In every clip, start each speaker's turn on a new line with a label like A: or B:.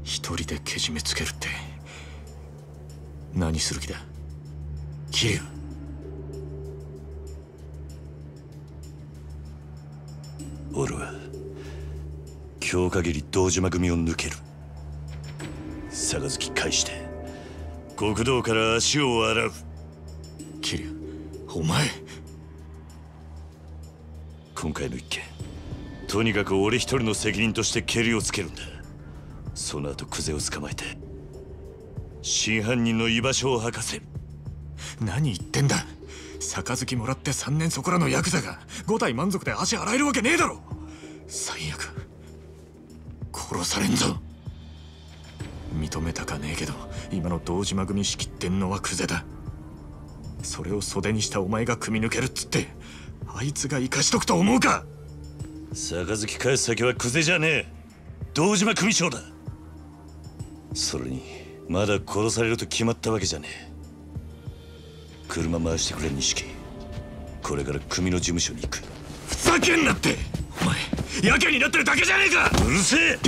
A: 一人でけじめつけるって何する気だ、桐生。
B: 俺は今日限り堂島組を抜ける。杯返して極道から足を洗う。
A: 桐生、お前。
B: 今回の一件、とにかく俺一人の責任としてケリをつけるんだ。その後クゼを捕まえて真犯人の居場所を吐かせる。
A: 何言ってんだ。杯もらって3年そこらのヤクザが5体満足で足洗えるわけねえだろ。最悪殺されんぞ。認めたかねえけど今の堂島組仕切ってんのはクゼだ。それを袖にしたお前が組み抜けるっつってあいつが生かしとくと思うか。
B: 杯返す先はクゼじゃねえ、堂島組長だ。それにまだ殺されると決まったわけじゃねえ。車回してくれ錦。これから組の事務所に行く。
A: ふざけんなって。お前やけになってるだけじゃねえか。
B: うるせえ。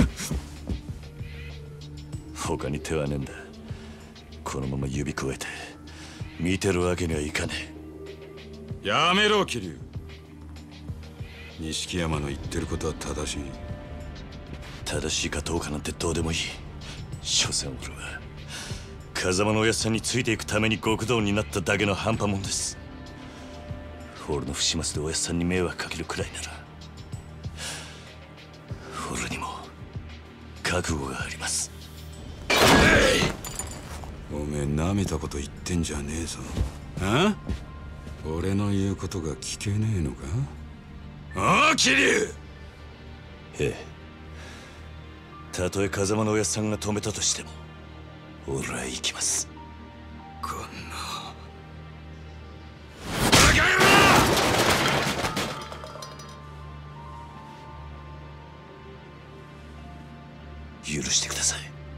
B: 他に手はねえんだ。このまま指くわえて見てるわけにはいかね
C: え。やめろ桐生。錦山の言ってることは正しい。
B: 正しいかどうかなんてどうでもいい。所詮俺は風間のおやっさんについていくために極道になっただけの半端もんです。俺の不始末でおやっさんに迷惑かけるくらいなら俺にも覚悟があります。
C: おめえなめたこと言ってんじゃねえぞ。あ？俺の言うことが聞けねえのか。
B: ああ桐生。ええ、たとえ風間のおやっさんが止めたとしても俺は行きます。
C: こんな
B: バカ野郎。許してください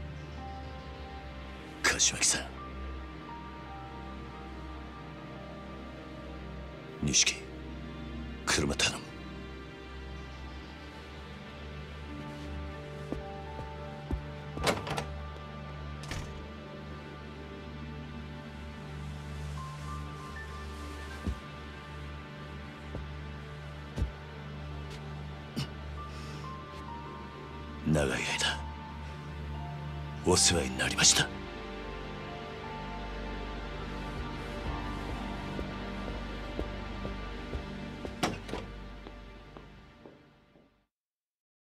B: 柏木さん。錦、車頼む。長い間お世話になりました。